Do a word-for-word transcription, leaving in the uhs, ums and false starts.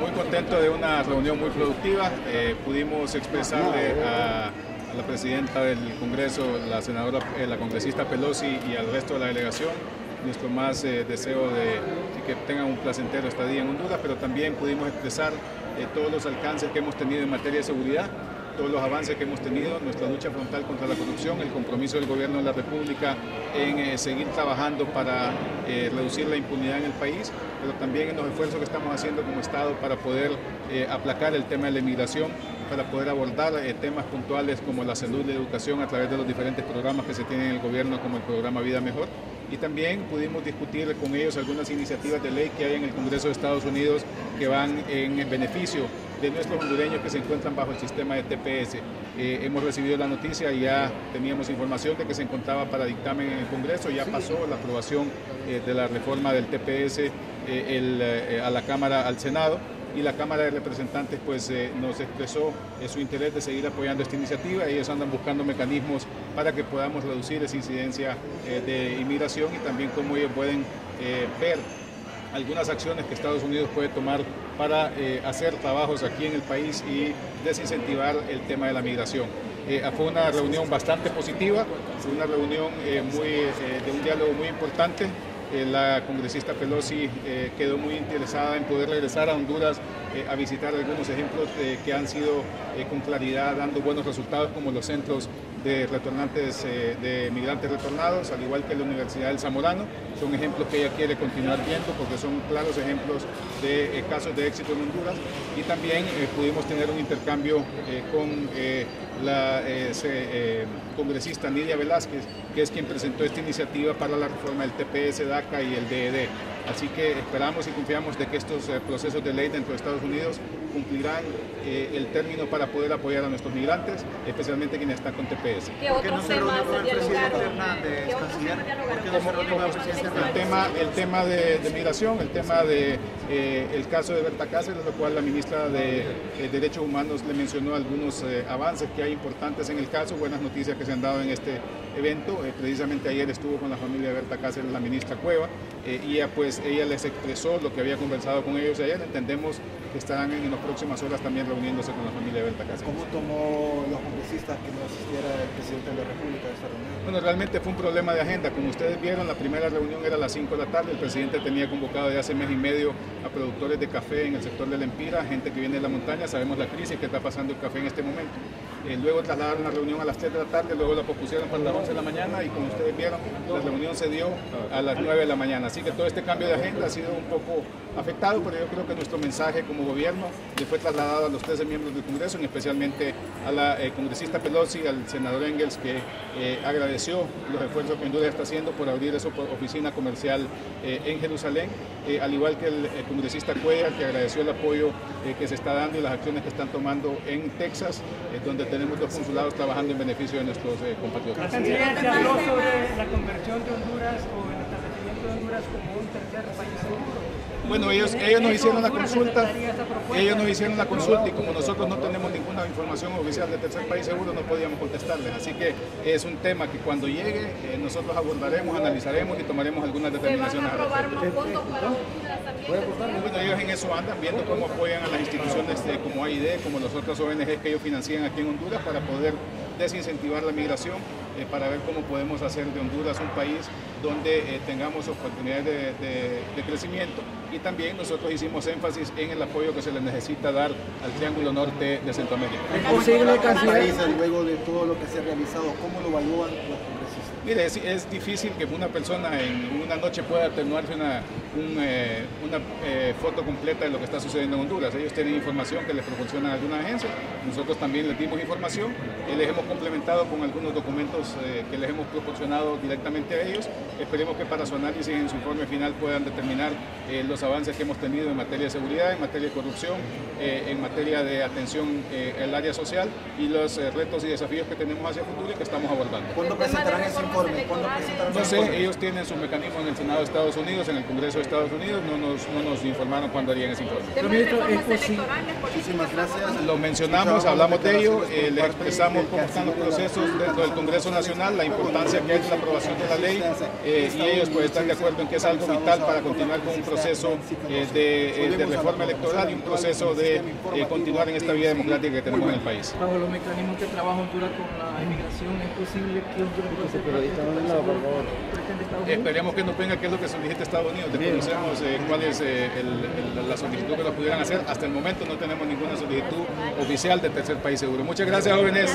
Muy contento de una reunión muy productiva. Eh, pudimos expresarle a, a la presidenta del Congreso, la senadora, eh, la congresista Pelosi, y al resto de la delegación nuestro más eh, deseo de, de que tengan un placentero estadía en Honduras, pero también pudimos expresar eh, todos los alcances que hemos tenido en materia de seguridad, todos los avances que hemos tenido, nuestra lucha frontal contra la corrupción, el compromiso del gobierno de la República en eh, seguir trabajando para eh, reducir la impunidad en el país, pero también en los esfuerzos que estamos haciendo como Estado para poder eh, aplacar el tema de la inmigración, para poder abordar eh, temas puntuales como la salud y la educación a través de los diferentes programas que se tienen en el gobierno, como el programa Vida Mejor. Y también pudimos discutir con ellos algunas iniciativas de ley que hay en el Congreso de Estados Unidos que van en el beneficio de nuestros hondureños que se encuentran bajo el sistema de T P S. Eh, hemos recibido la noticia y ya teníamos información de que se encontraba para dictamen en el Congreso. Ya pasó la aprobación eh, de la reforma del T P S eh, el, eh, a la Cámara, al Senado. Y la Cámara de Representantes pues, eh, nos expresó eh, su interés de seguir apoyando esta iniciativa. Ellos andan buscando mecanismos para que podamos reducir esa incidencia eh, de inmigración y también cómo ellos pueden eh, ver algunas acciones que Estados Unidos puede tomar para eh, hacer trabajos aquí en el país y desincentivar el tema de la migración. Eh, fue una reunión bastante positiva, fue una reunión eh, muy, eh, de un diálogo muy importante. Eh, la congresista Pelosi eh, quedó muy interesada en poder regresar a Honduras eh, a visitar algunos ejemplos eh, que han sido eh, con claridad dando buenos resultados, como los centros de retornantes, eh, de migrantes retornados, al igual que la Universidad del Zamorano. Son ejemplos que ella quiere continuar viendo porque son claros ejemplos de eh, casos de éxito en Honduras. Y también eh, pudimos tener un intercambio eh, con eh, la eh, se, eh, congresista Nidia Velázquez, que es quien presentó esta iniciativa para la reforma del T P S, DACA y el D E D. Así que esperamos y confiamos de que estos eh, procesos de ley dentro de Estados Unidos cumplirán eh, el término para poder apoyar a nuestros migrantes, especialmente quienes están con T P S. ¿Qué otros temas se dialogaron? ¿Qué otros temas dialogaron? El tema, el tema de, de migración, el tema de eh, el caso de Berta Cáceres, lo cual la ministra de eh, Derechos Humanos le mencionó algunos eh, avances que hay importantes en el caso, buenas noticias que se han dado en este evento. Eh, precisamente ayer estuvo con la familia de Berta Cáceres la ministra Cueva eh, y ella, pues, ella les expresó lo que había conversado con ellos ayer. Entendemos que estarán en, en las próximas horas también reuniéndose con la familia de Berta Cáceres. ¿Cómo tomó los congresistas que no asistiera el presidente de la República a esta reunión? Bueno, realmente fue un problema de agenda. Como ustedes vieron, la primera reunión era a las cinco de la tarde. El presidente tenía convocado ya hace mes y medio a productores de café en el sector de La Empira, gente que viene de la montaña. Sabemos la crisis que está pasando el café en este momento. Eh, luego trasladaron la reunión a las tres de la tarde, luego la pospusieron para las once de la mañana y como ustedes vieron, la reunión se dio a las nueve de la mañana. Así que todo este cambio de agenda ha sido un poco afectado, pero yo creo que nuestro mensaje como gobierno le fue trasladado a los trece miembros del Congreso, y especialmente a la eh, congresista Pelosi, al senador Engels, que eh, agradeció los esfuerzos que Honduras está haciendo por abrir su oficina comercial eh, en Jerusalén, eh, al igual que el, el congresista Cuellar, que agradeció el apoyo eh, que se está dando y las acciones que están tomando en Texas, eh, donde tenemos dos consulados trabajando en beneficio de nuestros eh, compatriotas. ¿La canciller se habló sobre la conversión de Honduras o el establecimiento de Honduras como un tercer país seguro? Bueno, ellos, ellos nos hicieron la consulta, ellos nos hicieron la consulta y como nosotros no tenemos ninguna información oficial de tercer país seguro, no podíamos contestarles. Así que es un tema que cuando llegue eh, nosotros abordaremos, analizaremos y tomaremos algunas determinaciones. ¿Se van a aprobar más fondos para Honduras también? Bueno, ellos en eso andan viendo cómo apoyan a las instituciones de, como A I D, como las otras O N Ges que ellos financian aquí en Honduras para poder desincentivar la migración, eh, para ver cómo podemos hacer de Honduras un país donde eh, tengamos oportunidades de, de, de crecimiento. Y también nosotros hicimos énfasis en el apoyo que se le necesita dar al Triángulo Norte de Centroamérica. ¿Es posible, canciller, luego de todo lo que se ha realizado, cómo lo evalúan los congresistas? Mire, es, es difícil que una persona en una noche pueda atenuarse una, un, eh, una eh, foto completa de lo que está sucediendo en Honduras. Ellos tienen información que les proporcionan alguna agencia, nosotros también les dimos información y les hemos complementado con algunos documentos eh, que les hemos proporcionado directamente a ellos. Esperemos que para su análisis en su informe final puedan determinar eh, los avances que hemos tenido en materia de seguridad, en materia de corrupción, eh, en materia de atención eh, al área social y los eh, retos y desafíos que tenemos hacia el futuro y que estamos abordando. ¿Cuándo presentarán ese informe? ¿Cuándo presentarán No ese informe? sé, ellos tienen sus mecanismos en el Senado de Estados Unidos, en el Congreso de Estados Unidos, no nos, no nos informaron cuándo harían ese informe. Muchísimas gracias. Lo mencionamos, hablamos de ello, eh, le expresamos cómo están los procesos dentro del Congreso Nacional, la importancia que hay de la aprobación de la ley, eh, y ellos pues están de acuerdo en que es algo vital para continuar con un proceso eh, de, eh, de reforma electoral y un proceso de eh, continuar en esta vía democrática que tenemos en el país. Bajo los mecanismos que trabaja Honduras con la inmigración, ¿es posible que Honduras pueda ser parte de este proceso? ¿Pretende Estados Unidos? Esperemos que nos venga qué es lo que solicita Estados Unidos, desconocemos eh, cuál es eh, el, el, la solicitud que lo pudieran hacer, hasta el momento no tenemos ninguna solicitud oficial del tercer país seguro. Muchas gracias, jóvenes.